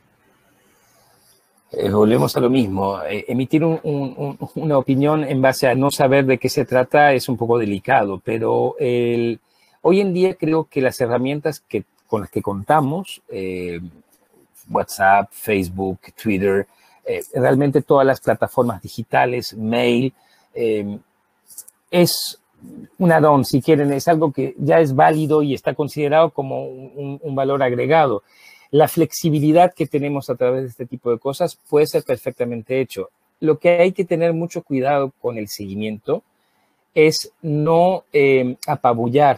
S2: Eh, volvemos a lo mismo. Eh, emitir un, un, una opinión en base a no saber de qué se trata es un poco delicado, pero el, hoy en día creo que las herramientas que, con las que contamos, eh, WhatsApp, Facebook, Twitter, eh, realmente todas las plataformas digitales, mail, eh, es un add-on, si quieren, es algo que ya es válido y está considerado como un, un valor agregado. La flexibilidad que tenemos a través de este tipo de cosas puede ser perfectamente hecho. Lo que hay que tener mucho cuidado con el seguimiento es no eh, apabullar,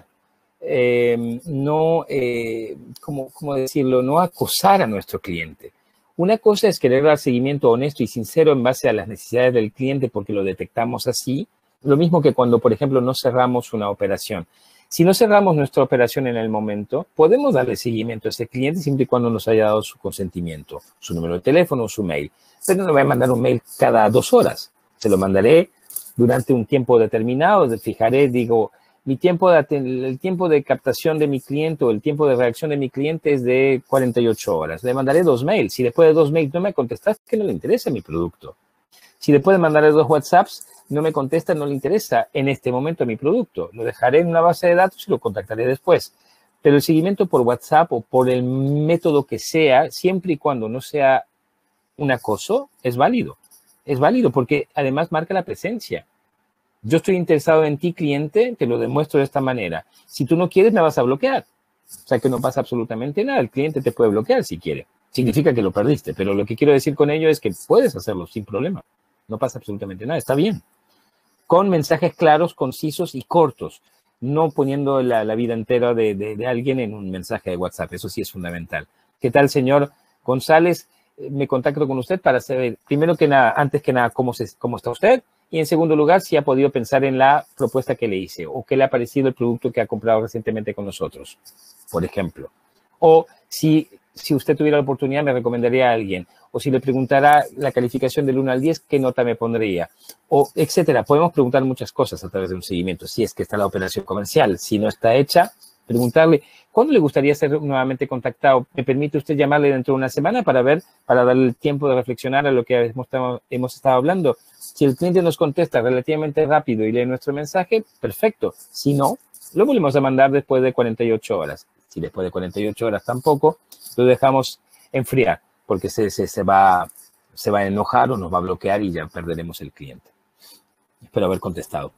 S2: eh, no, eh, ¿cómo, cómo decirlo? No acosar a nuestro cliente. Una cosa es querer dar seguimiento honesto y sincero en base a las necesidades del cliente porque lo detectamos así. Lo mismo que cuando, por ejemplo, no cerramos una operación. Si no cerramos nuestra operación en el momento, podemos darle seguimiento a ese cliente siempre y cuando nos haya dado su consentimiento, su número de teléfono o su mail. Pero no le voy a mandar un mail cada dos horas. Se lo mandaré durante un tiempo determinado. Fijaré, digo, mi tiempo de, el tiempo de captación de mi cliente o el tiempo de reacción de mi cliente es de cuarenta y ocho horas. Le mandaré dos mails. Si después de dos mails no me contestas, que no le interesa mi producto. Si después de mandarle dos WhatsApps no me contesta, no le interesa en este momento mi producto. Lo dejaré en una base de datos y lo contactaré después. Pero el seguimiento por WhatsApp o por el método que sea, siempre y cuando no sea un acoso, es válido. Es válido porque además marca la presencia. Yo estoy interesado en ti, cliente, te lo demuestro de esta manera. Si tú no quieres, me vas a bloquear. O sea que no pasa absolutamente nada. El cliente te puede bloquear si quiere. Significa que lo perdiste. Pero lo que quiero decir con ello es que puedes hacerlo sin problema. No pasa absolutamente nada. Está bien. Con mensajes claros, concisos y cortos. No poniendo la, la vida entera de, de, de alguien en un mensaje de WhatsApp. Eso sí es fundamental. ¿Qué tal, señor González? Me contacto con usted para saber, primero que nada, antes que nada, cómo, se, cómo está usted. Y en segundo lugar, si ha podido pensar en la propuesta que le hice o qué le ha parecido el producto que ha comprado recientemente con nosotros, por ejemplo. O si, si usted tuviera la oportunidad, me recomendaría a alguien. O si le preguntara la calificación del uno al diez, ¿qué nota me pondría? O etcétera. Podemos preguntar muchas cosas a través de un seguimiento. Si es que está la operación comercial, si no está hecha, preguntarle, ¿cuándo le gustaría ser nuevamente contactado? ¿Me permite usted llamarle dentro de una semana para ver, para darle el tiempo de reflexionar a lo que hemos, hemos estado hablando? Si el cliente nos contesta relativamente rápido y lee nuestro mensaje, perfecto. Si no, lo volvemos a mandar después de cuarenta y ocho horas. Si después de cuarenta y ocho horas tampoco, lo dejamos enfriar porque se, se, se, va, se va a enojar o nos va a bloquear y ya perderemos el cliente. Espero haber contestado.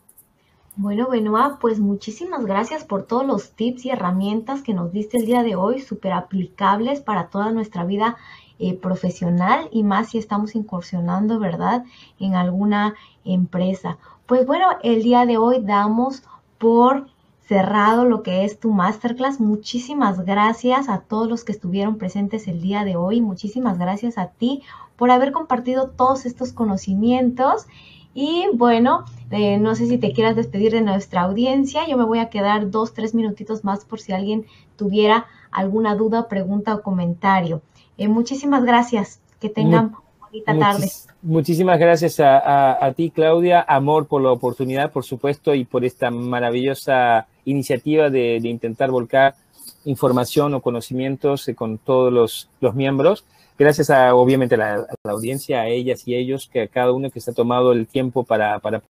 S1: Bueno, Benoit, pues muchísimas gracias por todos los tips y herramientas que nos diste el día de hoy, súper aplicables para toda nuestra vida eh, profesional y más si estamos incursionando, ¿verdad?, en alguna empresa. Pues bueno, el día de hoy damos por cerrado lo que es tu masterclass. Muchísimas gracias a todos los que estuvieron presentes el día de hoy. Muchísimas gracias a ti por haber compartido todos estos conocimientos. Y bueno, eh, no sé si te quieras despedir de nuestra audiencia. Yo me voy a quedar dos, tres minutitos más por si alguien tuviera alguna duda, pregunta o comentario. Eh, muchísimas gracias. Que tengan Muy, bonita tarde.
S2: Muchis, muchísimas gracias a, a, a ti, Claudia. Amor por la oportunidad, por supuesto, y por esta maravillosa iniciativa de, de intentar volcar información o conocimientos eh, con todos los, los miembros. Gracias a, obviamente, a la, a la audiencia, a ellas y ellos, que a cada uno que se ha tomado el tiempo para, para